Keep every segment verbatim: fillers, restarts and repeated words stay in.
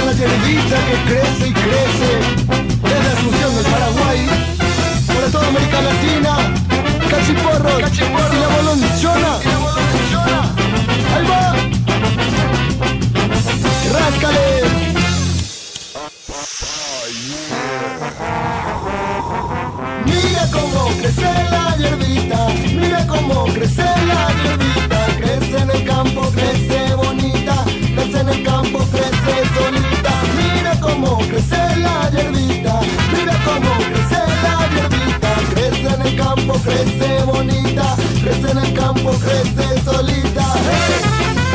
la hierbita que crece y crece desde Asunción del Paraguay, para toda América Latina, cachiporro, cachiporro y la bolonchona. Ahí va, ráscale. Mira cómo crece la hierbita, mira cómo crece la hierbita, crece en el campo, crece bonita, crece en el campo, crece solita. Mira cómo crece la hierbita, mira cómo crece la hierbita, crece en el campo, crece bonita, crece en el campo, crece solita. ¡Hey!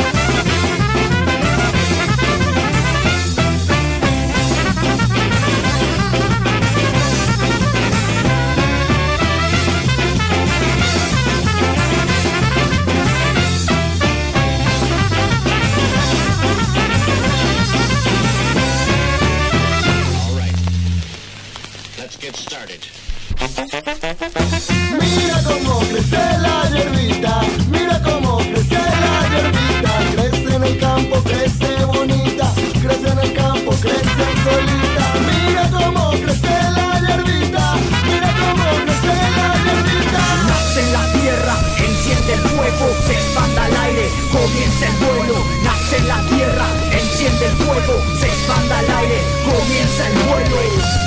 Mira cómo crece la hierbita, mira cómo crece la hierbita, crece en el campo, crece bonita, crece en el campo, crece solita. Mira cómo crece la hierbita, mira cómo crece la hierbita. Nace en la tierra, enciende el fuego, se expanda al aire, comienza el vuelo. Nace en la tierra, enciende el fuego, se expanda al aire, comienza el vuelo.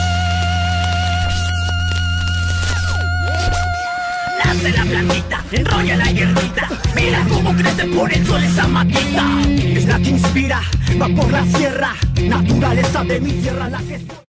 Nace la plantita, enrolla la hierbita, mira cómo crece por el sol esa matita. Es la que inspira, va por la sierra, naturaleza de mi tierra la que...